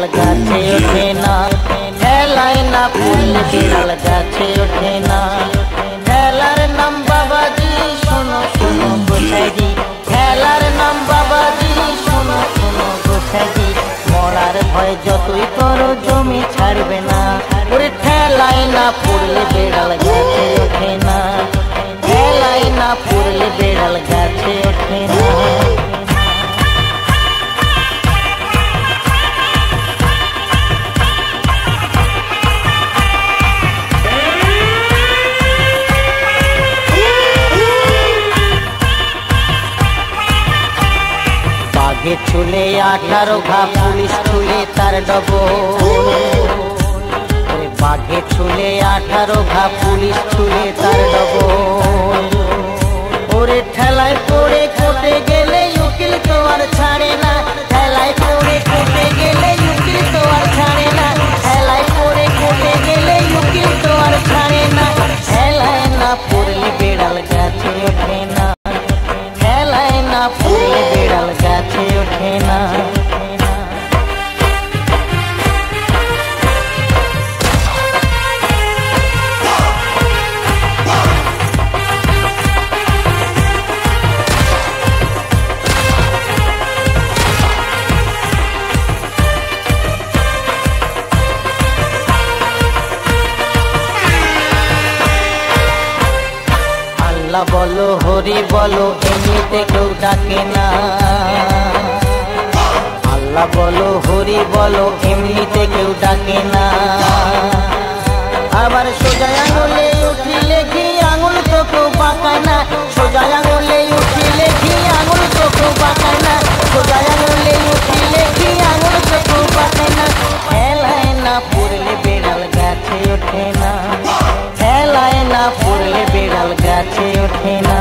বিড়াল গাছে ওঠে না, ঠেলায় না পড়লে বিড়াল গাছে ওঠে না। ঠেলার নাম বাবাজি শোনো শোনো গোসাইজি, ঠেলার নাম বাবাজি শোনো শোনো গোসাইজি। মরার ভয় যতই করো জমি ছাড়বে না, ওরে ঠেলায় না পড়লে বিড়াল গাছে ওঠে না, ঠেলায় না পড়লে বিড়াল গাছে ওঠে না। বাঘে ছুলে 18 ঘা, পুলিশ ছুলে তার ডবল। বাঘে ছুলে 18 ঘা, পুলিশ ছুলে তার ডবল। ওরে ঠেলায় পড়ে কোটে গেলে উকিল তো আর ছাড়ে না, ঠেলায় পড়ে কোটে গেলে উকিল তো আর ছাড়ে না, ঠেলায় পড়ে কোটে গেলে উকিল তো আর ছাড়ে না। ঠেলায় না পড়লে বিড়াল গাছে ওঠে না, ঠেলায় না পড়লে বিড়াল গাছে ওঠে না। আল্লাহ বলো হরি বলো এমনিতে কেউ ডাকে না, আল্লাহ বলো হরি বলো এমনিতে কেউ ডাকে না। আবার সোজা আঙুলে উঠিলে ঘি আঙুল তো কেউ বাঁকায় না, সোজা আঙুলে উঠিলে ঘি আঙুল তো কেউ বাঁকায় না, সোজা আঙুলে উঠিলে ঘি আঙুল তো কেউ বাঁকায় না। ঠেলায় না পড়লে বিড়াল গাছে ওঠে না, ঠেলায় না পড়লে বিড়াল গাছে ওঠে না।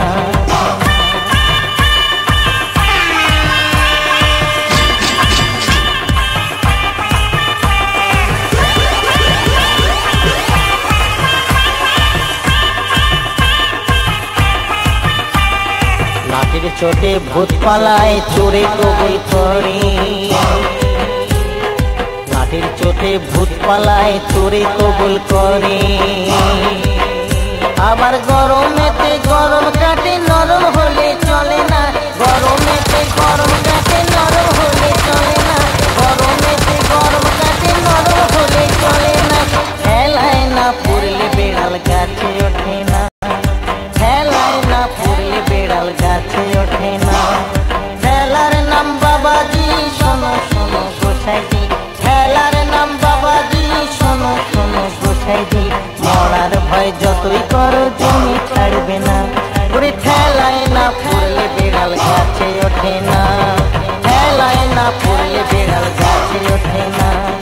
লাঠির চোটে ভূত পালায় চোরে কবুল করে, লাঠির চোটে ভূত পালায় চোরে কবুল করে। আবার গরমেতে গরম কাটে নরম হলে চলে না, গরমেতে গরম কাটে নরম হলে চলে না, গরমেতে গরম কাটে নরম হলে চলে না। ঠেলায় না পড়লে বিড়াল গাছে ওঠে না, ঠেলায় না পড়লে বিড়াল গাছে ওঠে না। ঠেলার নাম বাবাজি শোনো শোনো গোসাইজি, ঠেলার নাম বাবাজি শোনো শোনো গোসাইজি। মরার ভয় যতই করো জমি ছাড়বে না, ওরে ঠেলায় না পড়লে বিড়াল গাছে ওঠে না, ঠেলায় না পড়লে বিড়াল গাছে ওঠে না।